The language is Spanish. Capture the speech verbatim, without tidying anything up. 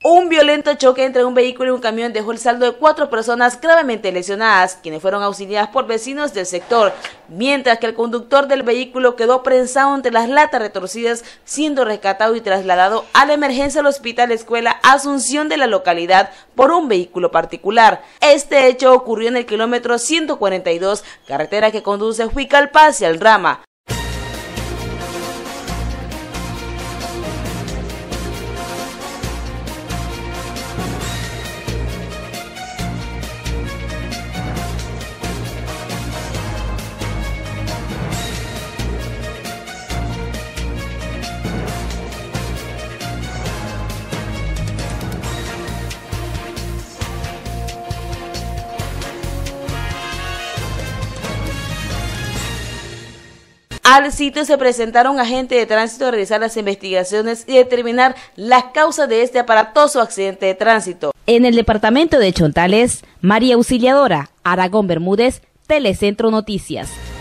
Un violento choque entre un vehículo y un camión dejó el saldo de cuatro personas gravemente lesionadas, quienes fueron auxiliadas por vecinos del sector, mientras que el conductor del vehículo quedó prensado entre las latas retorcidas, siendo rescatado y trasladado a la emergencia al Hospital Escuela Asunción de la localidad por un vehículo particular. Este hecho ocurrió en el kilómetro ciento cuarenta y dos, carretera que conduce Huicalpa hacia el Rama. Al sitio se presentaron agentes de tránsito a realizar las investigaciones y determinar las causas de este aparatoso accidente de tránsito. En el departamento de Chontales, María Auxiliadora, Aragón Bermúdez, Telecentro Noticias.